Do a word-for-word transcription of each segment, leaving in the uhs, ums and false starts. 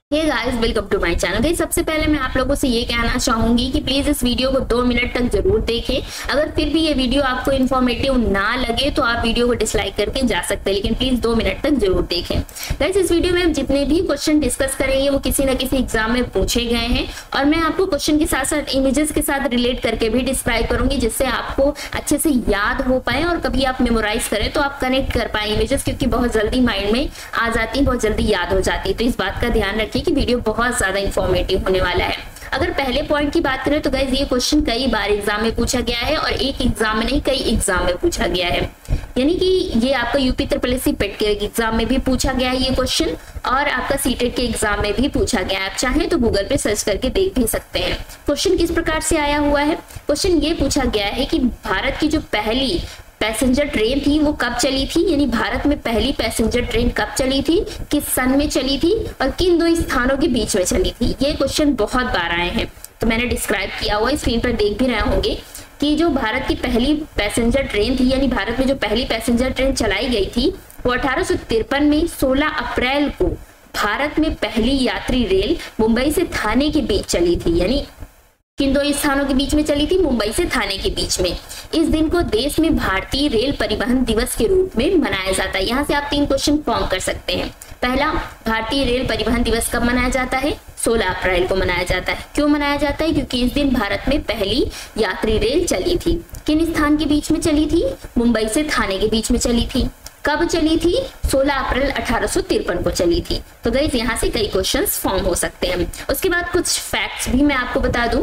Hey guys, welcome to my channel. Guys, सबसे पहले मैं आप लोगों से ये कहना चाहूंगी कि प्लीज इस वीडियो को दो मिनट तक जरूर देखें। अगर फिर भी ये वीडियो आपको इन्फॉर्मेटिव ना लगे तो आप वीडियो को डिसलाइक करके जा सकते हैं, लेकिन प्लीज दो मिनट तक जरूर देखें। गाइस, इस वीडियो में हम जितने भी क्वेश्चन डिस्कस करेंगे वो किसी न किसी एग्जाम में पूछे गए हैं और मैं आपको क्वेश्चन के साथ साथ इमेजेस के साथ रिलेट करके भी डिस्क्राइब करूंगी, जिससे आपको अच्छे से याद हो पाए और कभी आप मेमोराइज करें तो आप कनेक्ट कर पाए इमेजेस, क्योंकि बहुत जल्दी माइंड में आ जाती है, बहुत जल्दी याद हो जाती है। तो इस बात का ध्यान रखिए कि वीडियो बहुत ज्यादा इंफॉर्मेटिव होने वाला है। अगर पहले पॉइंट की बात करें तो गाइस, ये क्वेश्चन कई बार एग्जाम में पूछा गया है और एक एग्जाम में नहीं, कई एग्जाम में पूछा गया है। यानी कि ये आपका UP triple S C PET के एग्जाम में भी पूछा गया है ये क्वेश्चन, और आपका सीटेट के एग्जाम में भी पूछा गया है। आप चाहें तो गूगल पे सर्च करके देख भी सकते हैं। क्वेश्चन किस प्रकार से आया हुआ है। क्वेश्चन ये पूछा गया है कि भारत की जो पहली पैसेंजर ट्रेन थी वो कब चली थी, यानी भारत में पहली पैसेंजर ट्रेन कब चली थी, किस सन में चली थी और किन दो स्थानों के बीच में चली थी। ये क्वेश्चन बहुत बार आए हैं, तो मैंने डिस्क्राइब किया हुआ, स्क्रीन पर देख भी रहे होंगे कि जो भारत की पहली पैसेंजर ट्रेन थी, यानी भारत में जो पहली पैसेंजर ट्रेन चलाई गई थी वो अठारह सौ तिरपन में सोलह अप्रैल को भारत में पहली यात्री रेल मुंबई से थाने के बीच चली थी। यानी किन दो स्थानों के बीच में चली थी, मुंबई से थाने के बीच में। इस दिन को देश में भारतीय रेल परिवहन दिवस के रूप में मनाया जाता है। यहाँ से आप तीन क्वेश्चन फॉर्म कर सकते हैं। पहला, भारतीय रेल परिवहन दिवस कब मनाया जाता है, सोलह अप्रैल को मनाया जाता है। क्यों मनाया जाता है, क्योंकि इस दिन भारत में पहली यात्री रेल चली थी। किन स्थान के बीच में चली थी, मुंबई से थाने के बीच में चली थी। कब चली थी, सोलह अप्रैल अठारह सौ तिरपन को चली थी। तो गाइस, यहाँ से कई क्वेश्चंस फॉर्म हो सकते हैं। उसके बाद कुछ फैक्ट्स भी मैं आपको बता दूं।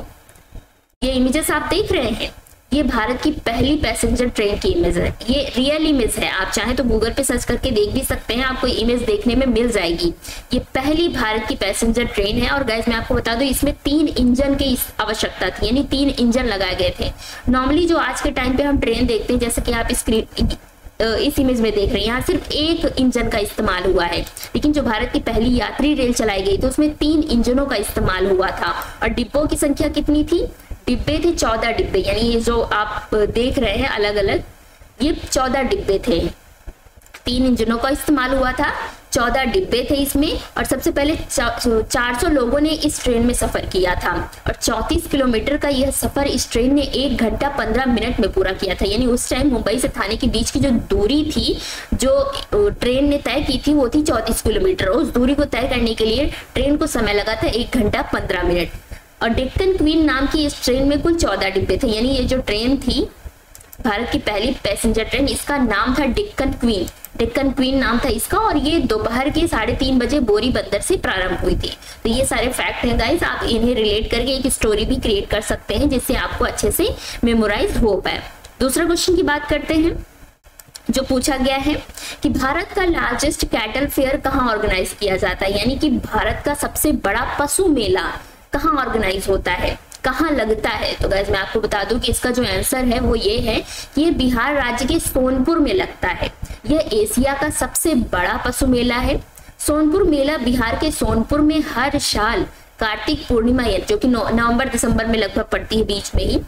ये इमेजेस आप देख रहे हैं, ये भारत की पहली पैसेंजर ट्रेन की इमेज है। ये रियल इमेज है, आप चाहें तो गूगल पे सर्च करके देख भी सकते हैं, आपको इमेज देखने में मिल जाएगी। ये पहली भारत की पैसेंजर ट्रेन है। और गाइस, मैं आपको बता दूं, इसमें तीन इंजन की आवश्यकता थी, यानी तीन इंजन लगाए गए थे। नॉर्मली जो आज के टाइम पे हम ट्रेन देखते हैं, जैसे कि आप स्क्रीन इस इमेज में देख रहे हैं, यहाँ सिर्फ एक इंजन का इस्तेमाल हुआ है, लेकिन जो भारत की पहली यात्री रेल चलाई गई तो उसमें तीन इंजनों का इस्तेमाल हुआ था। और डिब्बों की संख्या कितनी थी, डिब्बे थे चौदह डिब्बे, यानी ये जो आप देख रहे हैं अलग अलग, ये चौदह डिब्बे थे। तीन इंजनों का इस्तेमाल हुआ था, चौदह डिब्बे थे इसमें, और सबसे पहले चार सौ लोगों ने इस ट्रेन में सफर किया था। और चौंतीस किलोमीटर का यह सफर इस ट्रेन ने एक घंटा पंद्रह मिनट में पूरा किया था। यानी उस टाइम मुंबई से थाने के बीच की जो दूरी थी, जो ट्रेन ने तय की थी, वो थी चौंतीस किलोमीटर। उस दूरी को तय करने के लिए ट्रेन को समय लगा था एक घंटा पंद्रह मिनट। और डेक्कन क्वीन नाम की इस ट्रेन में कुल चौदह डिब्बे थे। यानी ये जो ट्रेन थी भारत की पहली पैसेंजर ट्रेन, इसका नाम था डेक्कन क्वीन। डेक्कन क्वीन नाम था इसका, और ये दोपहर के साढ़े तीन बजे बोरी बंदर से प्रारंभ हुई थी। तो ये सारे फैक्ट हैं गाइस, आप इन्हें रिलेट करके एक स्टोरी भी क्रिएट कर सकते हैं, जिससे आपको अच्छे से मेमोराइज हो पाए। दूसरा क्वेश्चन की बात करते हैं, जो पूछा गया है कि भारत का लार्जेस्ट कैटल फेयर कहाँ ऑर्गेनाइज किया जाता है। यानी कि भारत का सबसे बड़ा पशु मेला कहाँ ऑर्गेनाइज होता है, कहाँ लगता है। तो गाइस, मैं आपको बता दूं कि इसका जो आंसर है वो ये है, ये बिहार राज्य के सोनपुर में लगता है। यह एशिया का सबसे बड़ा पशु मेला है। सोनपुर मेला बिहार के सोनपुर में हर साल कार्तिक पूर्णिमा, जो कि नवंबर दिसंबर में लगभग पड़ती है, बीच में ही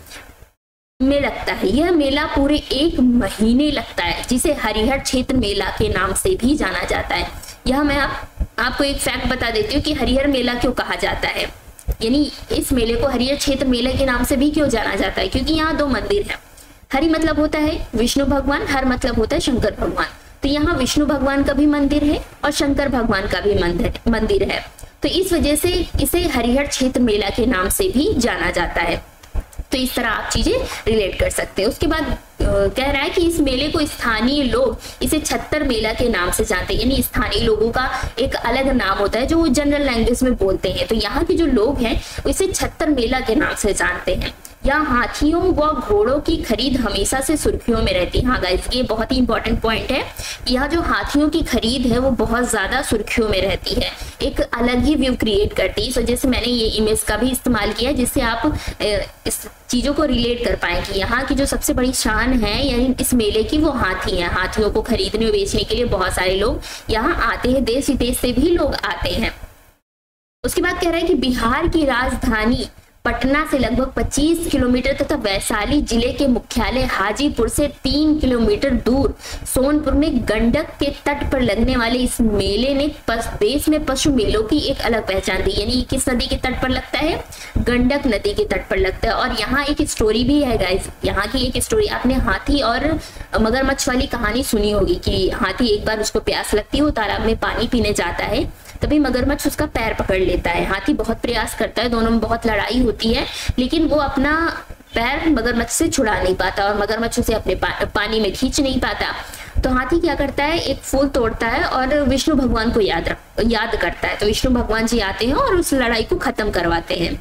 में लगता है। यह मेला पूरे एक महीने लगता है, जिसे हरिहर क्षेत्र मेला के नाम से भी जाना जाता है। यह मैं आप, आपको एक फैक्ट बता देती हूँ कि हरिहर मेला क्यों कहा जाता है। यानी इस मेले को हरिहर क्षेत्र मेले के नाम से भी क्यों जाना जाता है, क्योंकि यहाँ दो मंदिर है। हरि मतलब होता है विष्णु भगवान, हर मतलब होता है शंकर भगवान। तो यहाँ विष्णु भगवान का भी मंदिर है और शंकर भगवान का भी मंदिर मंदिर है। तो इस वजह से इसे हरिहर क्षेत्र मेला के नाम से भी जाना जाता है। तो इस तरह आप चीजें रिलेट कर सकते हैं। उसके बाद कह रहा है कि इस मेले को स्थानीय लोग इसे छत्तर मेला के नाम से जानते हैं। यानी स्थानीय लोगों का एक अलग नाम होता है जो वो जनरल लैंग्वेज में बोलते हैं। तो यहाँ के जो लोग हैं इसे छत्तर मेला के नाम से जानते हैं। यहाँ हाथियों व घोड़ों की खरीद हमेशा से सुर्खियों में रहती है। हाँ गाइस, ये बहुत ही इंपॉर्टेंट पॉइंट है। यहाँ जो हाथियों की खरीद है वो बहुत ज्यादा सुर्खियों में रहती है, एक अलग ही व्यू क्रिएट करती है। इस वजह से मैंने ये इमेज का भी इस्तेमाल किया, जिससे आप इस चीजों को रिलेट कर पाए कि यहाँ की जो सबसे बड़ी शान है यानी इस मेले की, वो हाथी है। हाथियों को खरीदने और बेचने के लिए बहुत सारे लोग यहाँ आते हैं, देश विदेश से भी लोग आते हैं। उसके बाद कह रहा है कि बिहार की राजधानी पटना से लगभग पच्चीस किलोमीटर तथा वैशाली जिले के मुख्यालय हाजीपुर से तीन किलोमीटर दूर सोनपुर में गंडक के तट पर लगने वाले इस मेले ने देश में पशु मेलों की एक अलग पहचान दी। यानी किस नदी के तट पर लगता है? गंडक नदी के तट पर लगता है। और यहाँ एक स्टोरी भी है गाइस, यहाँ की एक स्टोरी, आपने हाथी और मगरमच्छ वाली कहानी सुनी होगी कि हाथी एक बार उसको प्यास लगती है, वो तालाब में पानी पीने जाता है, तभी मगरमच्छ उसका पैर पकड़ लेता है। हाथी बहुत प्रयास करता है, दोनों में बहुत लड़ाई होती है, लेकिन वो अपना पैर मगरमच्छ से छुड़ा नहीं पाता और मगरमच्छ उसे अपने पा, पानी में खींच नहीं पाता। तो हाथी क्या करता है, एक फूल तोड़ता है और विष्णु भगवान को याद रख याद करता है। तो विष्णु भगवान जी आते हैं और उस लड़ाई को खत्म करवाते हैं।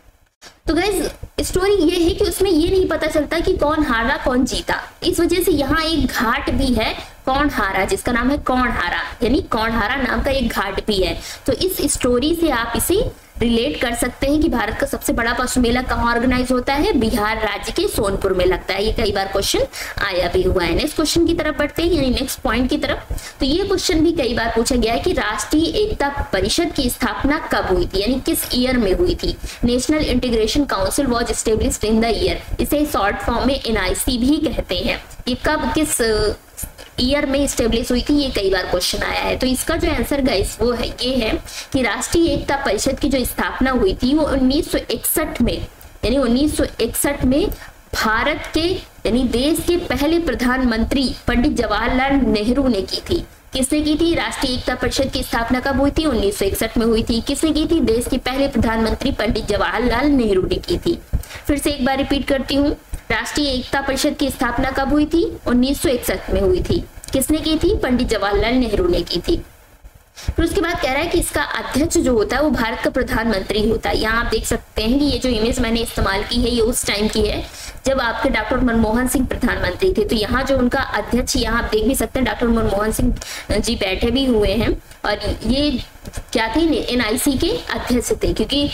तो गाइस स्टोरी ये है कि उसमें ये नहीं पता चलता कि कौन हारा कौन जीता, इस वजह से यहाँ एक घाट भी है कौन हारा, जिसका नाम है कौन हारा, यानी कौन हारा नाम का एक घाट भी है। तो इस स्टोरी से आप इसे रिलेट कर सकते हैं कि भारत का सबसे बड़ा पशु मेला कहाँ ऑर्गेनाइज होता है? बिहार राज्य के सोनपुर में लगता है। ये कई बार क्वेश्चन आया भी हुआ है। नेक्स्ट क्वेश्चन की तरफ बढ़ते हैं, यानी नेक्स्ट पॉइंट की तरफ। तो ये क्वेश्चन भी कई बार पूछा गया है कि राष्ट्रीय एकता परिषद की स्थापना कब हुई थी, यानी किस ईयर में हुई थी? National integration council was established in the year, इसे शॉर्ट फॉर्म में एन आई सी भी कहते हैं। ये कब किस ईयर में स्टेब्लिश हुई थी, ये कई बार क्वेश्चन आया है। तो इसका जो आंसर गाइस वो है ये है कि राष्ट्रीय एकता परिषद की जो स्थापना हुई थी वो उन्नीस सौ इकसठ में, यानी उन्नीस सौ इकसठ में भारत के यानी देश के पहले प्रधानमंत्री पंडित जवाहरलाल नेहरू ने की थी। किसने की थी? राष्ट्रीय एकता परिषद की स्थापना कब हुई थी? उन्नीस सौ इकसठ में हुई थी। किसने की थी? देश के पहले प्रधानमंत्री पंडित जवाहरलाल नेहरू ने की थी। फिर से एक बार रिपीट करती हूँ, राष्ट्रीय एकता परिषद की स्थापना कब हुई थी? उन्नीस सौ इकसठ में हुई थी। किसने की थी? पंडित जवाहरलाल नेहरू ने की थी। फिर उसके बाद कह रहा है कि इसका अध्यक्ष जो होता है वो भारत का प्रधानमंत्री होता है। यहाँ आप देख सकते हैं कि ये जो इमेज मैंने इस्तेमाल की है ये उस टाइम की है जब आपके डॉक्टर मनमोहन सिंह प्रधानमंत्री थे। तो यहाँ जो उनका अध्यक्ष, यहाँ आप देख भी सकते हैं डॉक्टर मनमोहन सिंह जी बैठे भी हुए हैं और ये क्या थे? एन आई सी के अध्यक्ष थे, क्योंकि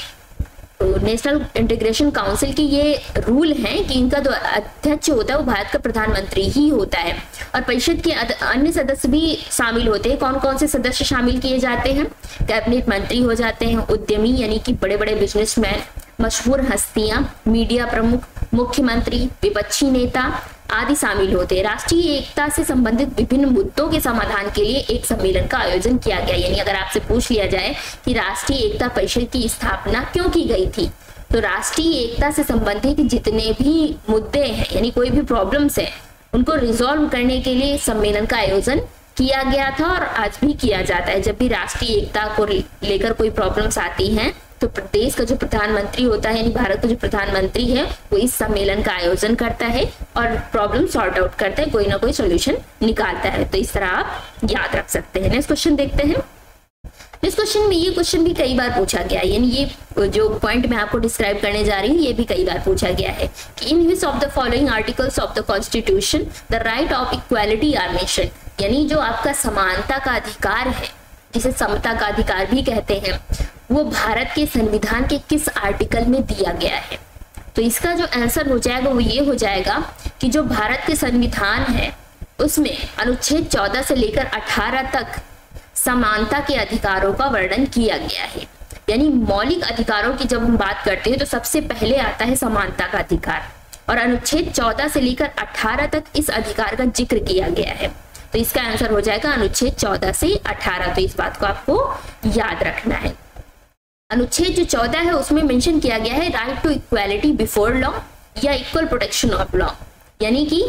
नेशनल इंटीग्रेशन काउंसिल की ये रूल है कि इनका जो अध्यक्ष होता है वो भारत का प्रधानमंत्री ही होता है। और परिषद के अन्य सदस्य भी शामिल होते हैं। कौन कौन से सदस्य शामिल किए जाते हैं? कैबिनेट मंत्री हो जाते हैं, उद्यमी यानी कि बड़े बड़े बिजनेसमैन, मशहूर हस्तियां, मीडिया प्रमुख, मुख्यमंत्री, विपक्षी नेता आदि शामिल होते हैं। राष्ट्रीय एकता से संबंधित विभिन्न मुद्दों के समाधान के लिए एक सम्मेलन का आयोजन किया गया। यानी अगर आपसे पूछ लिया जाए कि राष्ट्रीय एकता परिषद की स्थापना क्यों की गई थी, तो राष्ट्रीय एकता से संबंधित जितने भी मुद्दे हैं यानी कोई भी प्रॉब्लम्स है उनको रिजॉल्व करने के लिए सम्मेलन का आयोजन किया गया था और आज भी किया जाता है। जब भी राष्ट्रीय एकता को लेकर कोई प्रॉब्लम्स आती हैं तो प्रदेश का जो प्रधानमंत्री होता है यानी भारत का जो प्रधानमंत्री है वो इस सम्मेलन का आयोजन करता है और प्रॉब्लम सॉर्ट आउट करता है, कोई ना कोई सोल्यूशन निकालता है। तो इस तरह आप याद रख सकते हैं। नेक्स्ट क्वेश्चन देखते हैं। इस क्वेश्चन में ये क्वेश्चन भी कई बार पूछा गया है, यानी ये जो पॉइंट मैं आपको डिस्क्राइब करने जा रही हूँ ये भी कई बार पूछा गया है कि in which of the following articles of the constitution the right of equality are mentioned, यानी जो आपका समानता का अधिकार है जिसे समता का अधिकार भी कहते हैं वो भारत के संविधान के किस आर्टिकल में दिया गया है। तो इसका जो आंसर हो जाएगा वो ये हो जाएगा कि जो भारत के संविधान है उसमें अनुच्छेद चौदह से लेकर अठारह तक समानता के अधिकारों का वर्णन किया गया है। यानी मौलिक अधिकारों की जब हम बात करते हैं तो सबसे पहले आता है समानता का अधिकार और अनुच्छेद चौदह से लेकर अठारह तक इस अधिकार का जिक्र किया गया है। तो इसका आंसर हो जाएगा अनुच्छेद चौदह से अठारह। तो इस बात को आपको याद रखना है। अनुच्छेद जो चौदह है उसमें मेंशन किया गया है right to equality before law या इक्वल प्रोटेक्शन ऑफ लॉ, यानी कि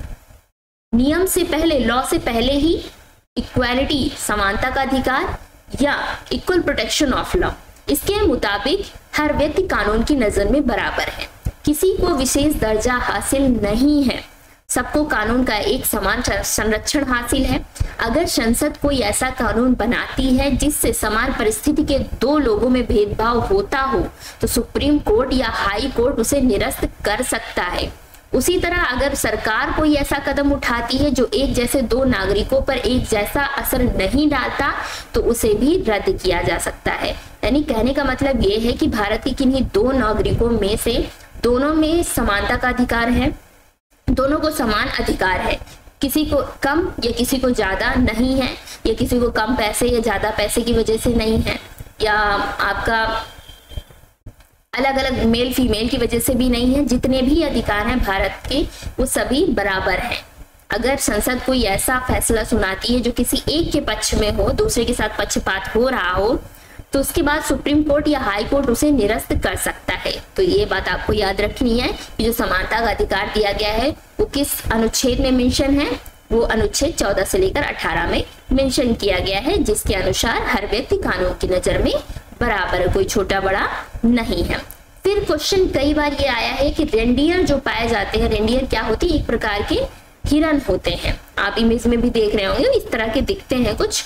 नियम से पहले, लॉ से पहले ही इक्वालिटी समानता का अधिकार या इक्वल प्रोटेक्शन ऑफ लॉ, इसके मुताबिक हर व्यक्ति कानून की नजर में बराबर है, किसी को विशेष दर्जा हासिल नहीं है, सबको कानून का एक समान संरक्षण हासिल है। अगर संसद कोई ऐसा कानून बनाती है जिससे समान परिस्थिति के दो लोगों में भेदभाव होता हो तो सुप्रीम कोर्ट या हाई कोर्ट उसे निरस्त कर सकता है। उसी तरह अगर सरकार कोई ऐसा कदम उठाती है जो एक जैसे दो नागरिकों पर एक जैसा असर नहीं डालता तो उसे भी रद्द किया जा सकता है। यानी कहने का मतलब ये है कि भारत के किन्हीं दो नागरिकों में से दोनों में समानता का अधिकार है, दोनों को समान अधिकार है, किसी को कम या किसी को ज्यादा नहीं है, या किसी को कम पैसे या ज्यादा पैसे की वजह से नहीं है, या आपका अलग अलग मेल फीमेल की वजह से भी नहीं है। जितने भी अधिकार हैं भारत के वो सभी बराबर हैं। अगर संसद कोई ऐसा फैसला सुनाती है जो किसी एक के पक्ष में हो, दूसरे के साथ पक्षपात हो रहा हो, तो उसके बाद सुप्रीम कोर्ट या हाई कोर्ट उसे निरस्त कर सकता है। तो ये बात आपको याद रखनी है कि जो समानता का अधिकार दिया गया है वो किस अनुच्छेद में मेंशन है, वो अनुच्छेद चौदह से लेकर अठारह में मेंशन किया गया है, जिसके अनुसार हर व्यक्ति कानून की नजर में बराबर है, कोई छोटा बड़ा नहीं है। फिर क्वेश्चन कई बार ये आया है कि रेंडियर जो पाए जाते हैं, रेंडियर क्या होते हैं, एक प्रकार के हिरन होते हैं, आप इमेज में भी देख रहे होंगे, इस तरह के दिखते हैं कुछ,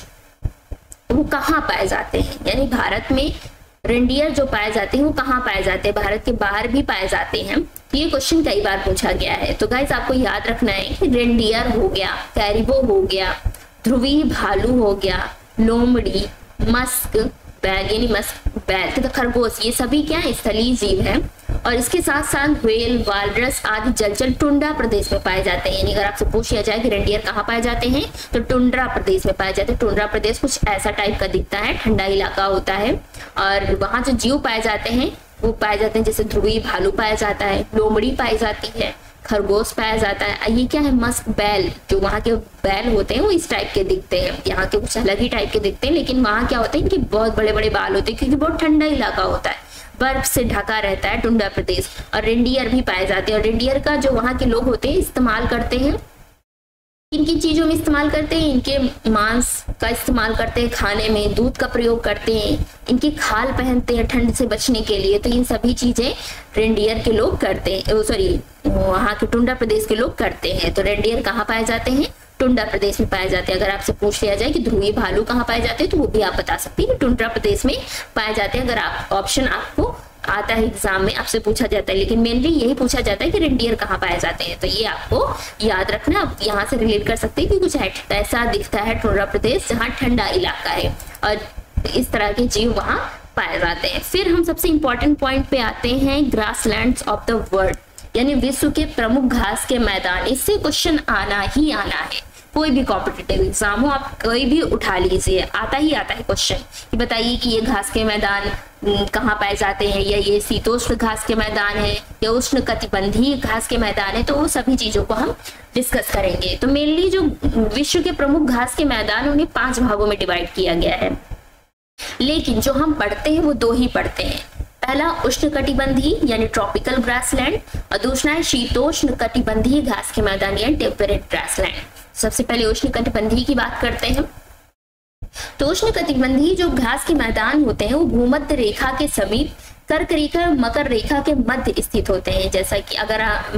वो कहाँ पाए जाते हैं, यानी भारत में रेंडियर जो पाए जाते हैं वो कहाँ पाए जाते हैं, भारत के बाहर भी पाए जाते हैं। ये क्वेश्चन कई बार पूछा गया है। तो गाइस आपको याद रखना है कि रेंडियर हो गया, कैरिबो हो गया, ध्रुवी भालू हो गया, लोमड़ी, मस्क बैल यानी मस्क बैल तो खरगोश, ये सभी क्या है, स्थलीय जीव हैं। और इसके साथ साथ व्हेल, वालरस आदि जलचर टुंड्रा प्रदेश में पाए जाते हैं। यानी अगर आपसे पूछ लिया जाए कि रेंडियर कहाँ पाए जाते हैं, तो टुंड्रा प्रदेश में पाए जाते हैं। टुंड्रा प्रदेश कुछ ऐसा टाइप का दिखता है, ठंडा इलाका होता है, और वहां जो जीव पाए जाते हैं वो पाए जाते हैं, जैसे ध्रुवी भालू पाया जाता है, लोमड़ी पाई जाती है, खरगोश पाया जाता है। ये क्या है, मस्क बैल, जो वहाँ के बैल होते हैं वो इस टाइप के दिखते हैं, यहाँ के कुछ अलग ही टाइप के दिखते हैं, लेकिन वहाँ क्या होता है, इनके बहुत बड़े बड़े बाल होते हैं, क्योंकि बहुत ठंडा इलाका होता है, बर्फ से ढका रहता है टुंड्रा प्रदेश। और रेंडियर भी पाए जाते हैं, और रेंडियर का जो वहाँ के लोग होते हैं इस्तेमाल करते हैं, किन किन चीजों में इस्तेमाल करते हैं, इनके मांस का इस्तेमाल करते हैं खाने में, दूध का प्रयोग करते हैं, इनकी खाल पहनते हैं ठंड से बचने के लिए। तो इन सभी चीजें रेंडियर के लोग करते हैं, सॉरी वहाँ के टुंड्रा प्रदेश के लोग करते हैं। तो रेंडियर कहाँ पाए जाते हैं, टुंड्रा प्रदेश में पाए जाते हैं। अगर आपसे पूछ लिया जाए कि ध्रुवी भालू कहाँ पाए जाते हैं, तो वो भी आप बता सकते हैं कि टुंड्रा प्रदेश में पाए जाते हैं। अगर आप ऑप्शन आपको आता है एग्जाम में, आपसे पूछा जाता है, लेकिन मेनली यही पूछा जाता है कि रेंडियर कहाँ पाए जाते हैं। तो ये आपको याद रखना, आप यहाँ से रिलेट कर सकते हैं कि कुछ ऐसा दिखता है टुंड्रा प्रदेश जहाँ ठंडा इलाका है, और इस तरह के जीव वहाँ पाए जाते हैं। फिर हम सबसे इंपॉर्टेंट पॉइंट पे आते हैं, ग्रासलैंड्स ऑफ द वर्ल्ड, यानी विश्व के प्रमुख घास के मैदान। इससे क्वेश्चन आना ही आना है, कोई भी कॉम्पिटिटिव एग्जाम हो आप कोई भी उठा लीजिए, आता ही आता है क्वेश्चन कि बताइए कि ये घास के मैदान कहाँ पाए जाते हैं, या ये शीतोष्ण घास के मैदान है या उष्ण कटिबंधीय घास के मैदान है। तो वो सभी चीजों को हम डिस्कस करेंगे। तो मेनली जो विश्व के प्रमुख घास के मैदान उन्हें पांच भागों में डिवाइड किया गया है, लेकिन जो हम पढ़ते हैं वो दो ही पढ़ते हैं। पहला उष्ण कटिबंधीय यानी ट्रॉपिकल ग्रासलैंड, और दूसरा है शीतोष्ण कटिबंधीय घास के मैदान यानी टेम्परेट ग्रासलैंड। सबसे पहले उष्ण कटिबंधीय की बात करते हैं। तो उष्ण कटिबंधीय जो घास के मैदान होते हैं वो भूमध्य रेखा के समीप कर्क रेखा और मकर रेखा के मध्य स्थित होते हैं। जैसा कि अगर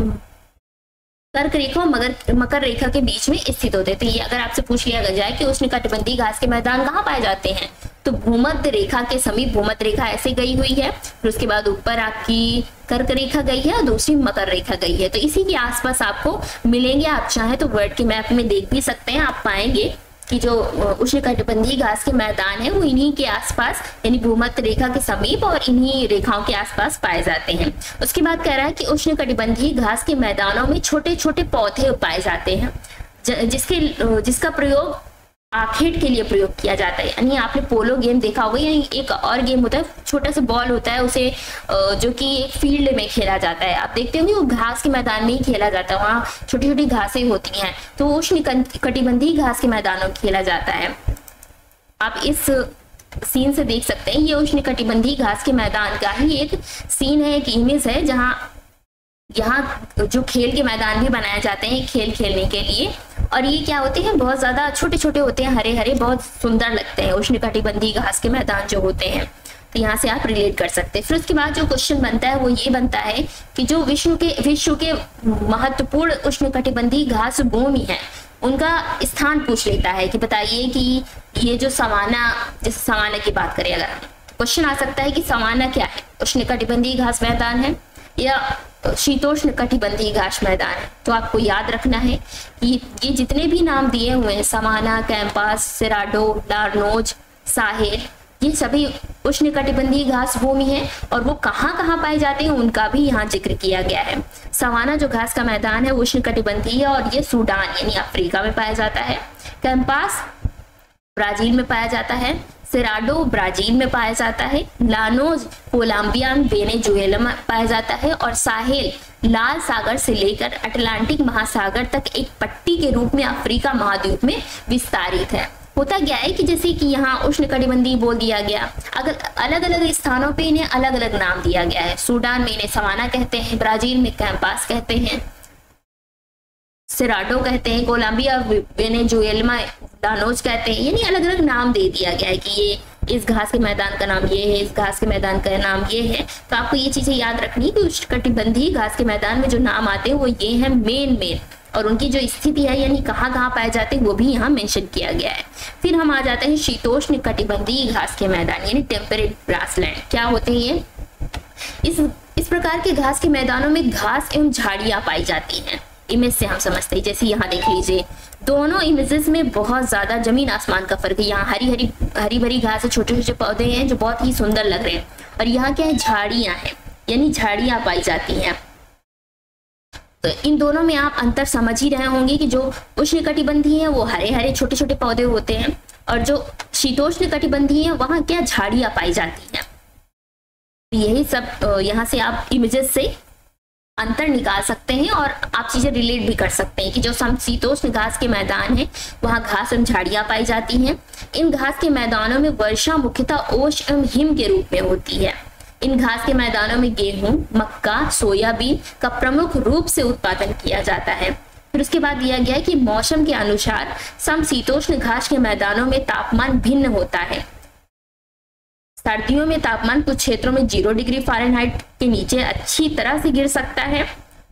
कर्क रेखा और मगर मकर रेखा के बीच में स्थित होते हैं। तो ये अगर आपसे पूछ लिया जाए कि उष्ण कटिबंधीय घास के मैदान कहाँ पाए जाते हैं, तो भूमध्य रेखा के समीप, भूमध्य रेखा ऐसे गई हुई है, फिर उसके बाद ऊपर आपकी कर्क रेखा गई है और दूसरी मकर रेखा गई है। तो इसी के आसपास आपको मिलेंगे, आप चाहें तो वर्ल्ड के मैप में देख भी सकते हैं, आप पाएंगे कि जो उष्ण कटिबंधीय घास के मैदान है वो इन्हीं के आसपास यानी भूमध्य रेखा के समीप और इन्हीं रेखाओं के आसपास पाए जाते हैं। उसके बाद कह रहा है कि उष्ण कटिबंधीय घास के मैदानों में छोटे छोटे पौधे पाए जाते हैं, जिसके जिसका प्रयोग आखेट के लिए प्रयोग किया जाता है। यानी आपने पोलो गेम देखा होगा, यानी एक और गेम होता है, छोटा सा बॉल होता है, उसे जो कि एक फील्ड में खेला जाता है, आप देखते होंगे वो घास के मैदान में ही खेला जाता है, वहाँ छोटी छोटी घासें होती हैं, तो वो उष्ण कटिबंधीय घास के मैदानों में खेला जाता है। आप इस सीन से देख सकते हैं, ये उष्ण कटिबंधीय घास के मैदान का ही एक सीन है, एक इमेज है, जहाँ यहाँ जो खेल के मैदान भी बनाए जाते हैं खेल खेलने के लिए, और ये क्या होते हैं, बहुत ज्यादा छोटे छोटे होते हैं, हरे हरे, बहुत सुंदर लगते हैं उष्ण कटिबंधीय घास के मैदान जो होते हैं। तो यहाँ से आप रिलेट कर सकते हैं। फिर उसके बाद जो क्वेश्चन बनता है वो ये बनता है कि जो विश्व के विश्व के महत्वपूर्ण उष्ण कटिबंधीय घास भूमि है उनका स्थान पूछ लेता है कि बताइए कि ये जो सवाना, जैसे सवाना की बात करें अगर, क्वेश्चन आ सकता है कि सवाना क्या है, उष्ण कटिबंधीय घास मैदान है या शीतोष्ण कटिबंधीय घास मैदान है। तो आपको याद रखना है कि ये जितने भी नाम दिए हुए हैं, savanna, campos, cerrado, llanos, Sahel, ये सभी उष्ण कटिबंधीय घास भूमि है, और वो कहाँ कहाँ पाए जाते हैं उनका भी यहाँ जिक्र किया गया है। सवाना जो घास का मैदान है उष्ण कटिबंधीय और ये सूडान यानी अफ्रीका में पाया जाता है। कैंपास ब्राजील में पाया जाता है। सेराडो ब्राजील में पाया जाता है, लानोज कोलंबिया वेनेजुएला में पाया जाता है, और साहेल लाल सागर से लेकर अटलांटिक महासागर तक एक पट्टी के रूप में अफ्रीका महाद्वीप में विस्तारित है। होता क्या है कि जैसे कि यहाँ उष्णकटिबंधीय बोल दिया गया, अगर अलग अलग स्थानों पे इन्हें अलग अलग नाम दिया गया है। सूडान में इन्हें सवाना कहते हैं, ब्राजील में कैंपास कहते हैं, सेराडो कहते हैं, कोलंबिया वेनेजुएला में लानोज कहते हैं, यानी अलग अलग नाम दे दिया गया है कि ये इस घास के मैदान का नाम ये है, इस घास के मैदान का नाम ये है। तो आपको ये चीजें याद रखनी कि उष्णकटिबंधीय घास के मैदान में जो नाम आते हैं वो ये है मेन मेन, और उनकी जो स्थिति है यानी कहाँ कहाँ पाए जाते हैं वो भी यहाँ मेंशन किया गया है। फिर हम आ जाते हैं शीतोष्ण कटिबंधीय घास के मैदान यानी टेम्परेट ग्रासलैंड। क्या होते हैं ये? इस इस प्रकार के घास के मैदानों में घास एवं झाड़ियां पाई जाती हैं। इमेज से हम समझते हैं, जैसे यहाँ देख लीजिए, दोनों इमेजेस में बहुत ज्यादा जमीन आसमान का फर्क है। यहाँ हरी हरी हरी भरी घास है, छोटे छोटे पौधे हैं जो बहुत ही सुंदर लग रहे हैं, और यहाँ क्या है, झाड़ियां हैं, यानी झाड़ियां पाई जाती हैं। तो इन दोनों में आप अंतर समझ ही रहे होंगे कि जो उष्णकटिबंधीय है वो हरे हरे छोटे छोटे पौधे होते हैं, और जो शीतोष्ण कटिबंधीय है वहां क्या झाड़ियां पाई जाती हैं। यही सब यहाँ से आप इमेजेस से अंतर निकाल सकते हैं और आप चीजें रिलेट भी कर सकते हैं कि जो समशीतोष्ण घास के मैदान है वहां घास एवं झाड़ियां पाई जाती हैं। इन घास के मैदानों में वर्षा मुख्यतः ओश एवं हिम के रूप में होती है। इन घास के मैदानों में गेहूं, मक्का, सोयाबीन का प्रमुख रूप से उत्पादन किया जाता है। फिर उसके बाद दिया गया है कि मौसम के अनुसार समशीतोष्ण घास के मैदानों में तापमान भिन्न होता है। सर्दियों में तापमान कुछ क्षेत्रों में जीरो डिग्री फ़ारेनहाइट के नीचे अच्छी तरह से गिर सकता है।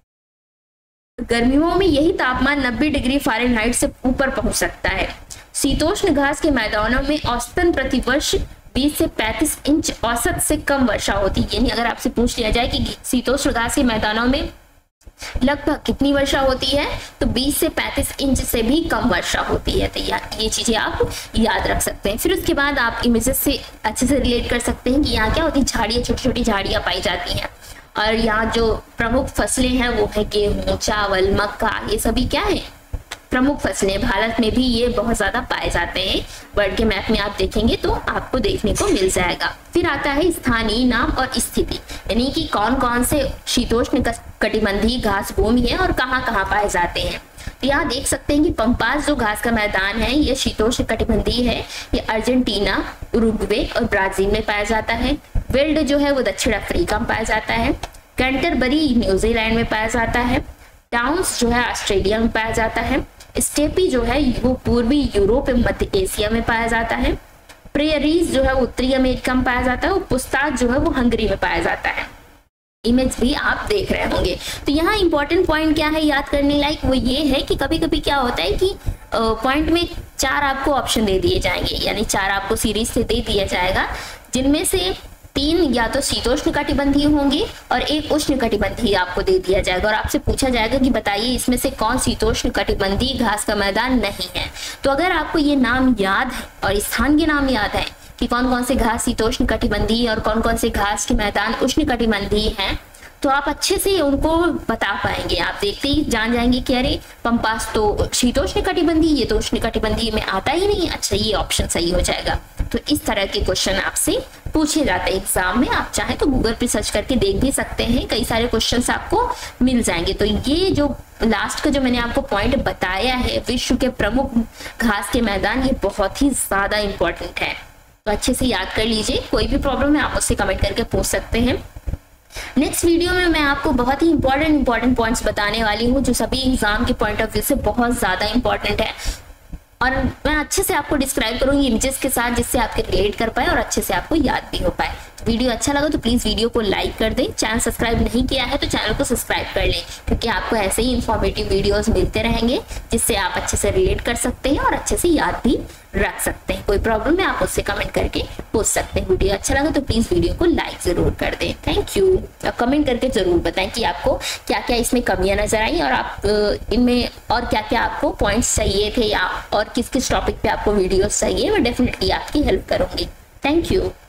गर्मियों में यही तापमान नब्बे डिग्री फ़ारेनहाइट से ऊपर पहुंच सकता है। शीतोष्ण घास के मैदानों में औसतन प्रतिवर्ष बीस से पैंतीस इंच औसत से कम वर्षा होती है। यानी अगर आपसे पूछ लिया जाए कि शीतोष्ण घास के मैदानों में लगभग कितनी वर्षा होती है, तो बीस से पैंतीस इंच से भी कम वर्षा होती है। तो ये चीजें आप याद रख सकते हैं। फिर उसके बाद आप इमेजेस से अच्छे से रिलेट कर सकते हैं कि यहाँ क्या होती है, झाड़ियाँ, छोटी छोटी झाड़ियाँ पाई जाती हैं। और यहाँ जो प्रमुख फसलें हैं वो है गेहूं, चावल, मक्का, ये सभी क्या है, प्रमुख फसलें। भारत में भी ये बहुत ज्यादा पाए जाते हैं। वर्ल्ड के मैप में आप देखेंगे तो आपको देखने को मिल जाएगा। फिर आता है स्थानीय नाम और स्थिति, यानी कि कौन कौन से शीतोष्ण कटिबंधीय घास भूमि है और कहाँ कहाँ पाए जाते हैं। तो यहाँ देख सकते हैं कि पंपास जो घास का मैदान है ये शीतोष्ण कटिबंधीय है। ये अर्जेंटीना, उरुग्वे और ब्राजील में पाया जाता है। वेल्ड जो है वो दक्षिण अफ्रीका में पाया जाता है। कैंटरबरी न्यूजीलैंड में पाया जाता है। टाउन्स जो है ऑस्ट्रेलिया में पाया जाता है। स्टेपी जो है वो पूर्वी यूरोप एवं मध्य एशिया में पाया जाता है। प्रेयरीज जो है उत्तरी अमेरिका में पाया जाता है। और पुस्ताक जो है वो हंगरी में पाया जाता है। इमेज भी आप देख रहे होंगे। तो यहाँ इंपॉर्टेंट पॉइंट क्या है याद करने लायक, वो ये है कि कभी कभी क्या होता है कि पॉइंट में चार आपको ऑप्शन दे दिए जाएंगे, यानी चार आपको सीरीज से दे दिया जाएगा, जिनमें से तीन या तो शीतोष्ण कटिबंधीय होंगे और एक उष्ण कटिबंधीय आपको दे दिया जाएगा। और आपसे पूछा जाएगा कि बताइए इसमें से कौन शीतोष्ण कटिबंधीय घास का मैदान नहीं है। तो अगर आपको ये नाम याद है और स्थान के नाम याद है कि कौन कौन से घास शीतोष्ण कटिबंधीय और कौन कौन से घास के मैदान उष्ण कटिबंधीय हैं, तो आप अच्छे से उनको बता पाएंगे। आप देखते ही जान जाएंगे कि अरे पंपास तो शीतोष्ण कटिबंधीय, ये तो उष्ण कटिबंधीय में आता ही नहीं। अच्छा, ये ऑप्शन सही हो जाएगा। तो इस तरह के क्वेश्चन आपसे पूछे जाते हैं एग्जाम में। आप चाहें तो गूगल पे सर्च करके देख भी सकते हैं, कई सारे क्वेश्चंस आपको मिल जाएंगे। तो ये जो लास्ट का जो मैंने आपको पॉइंट बताया है, विश्व के प्रमुख घास के मैदान, ये बहुत ही ज्यादा इंपॉर्टेंट है। तो अच्छे से याद कर लीजिए। कोई भी प्रॉब्लम है आप मुझसे कमेंट करके पूछ सकते हैं। नेक्स्ट वीडियो में मैं आपको बहुत ही इंपॉर्टेंट इंपॉर्टेंट पॉइंट्स बताने वाली हूँ जो सभी एग्जाम के पॉइंट ऑफ व्यू से बहुत ज्यादा इंपॉर्टेंट है, और मैं अच्छे से आपको डिस्क्राइब करूंगी इमेजेस के साथ, जिससे आपके रिलेट कर पाए और अच्छे से आपको याद भी हो पाए। तो वीडियो अच्छा लगा तो प्लीज वीडियो को लाइक कर दें। चैनल सब्सक्राइब नहीं किया है तो चैनल को सब्सक्राइब कर लें, क्योंकि आपको ऐसे ही इंफॉर्मेटिव वीडियोस मिलते रहेंगे जिससे आप अच्छे से रिलेट कर सकते हैं और अच्छे से याद भी रख सकते हैं। कोई प्रॉब्लम है आप उससे कमेंट करके पूछ सकते हैं। वीडियो अच्छा लगा तो प्लीज वीडियो को लाइक जरूर कर दें। Thank you. आप कमेंट करके जरूर बताएं कि आपको क्या क्या इसमें कमियां नजर आई और आप इनमें और क्या क्या आपको पॉइंट्स चाहिए थे, या और किस किस टॉपिक पे आपको वीडियोस चाहिए। मैं डेफिनेटली आपकी हेल्प करूंगी। Thank you.